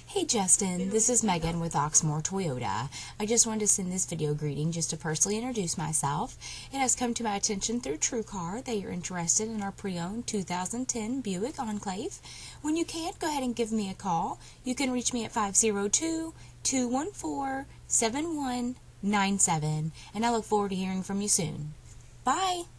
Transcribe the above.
Hey Justin, this is Megan with Oxmoor Toyota. I just wanted to send this video greeting just to personally introduce myself. It has come to my attention through TrueCar that you're interested in our pre-owned 2010 Buick Enclave. When you can, go ahead and give me a call. You can reach me at 502-214-7197, and I look forward to hearing from you soon. Bye!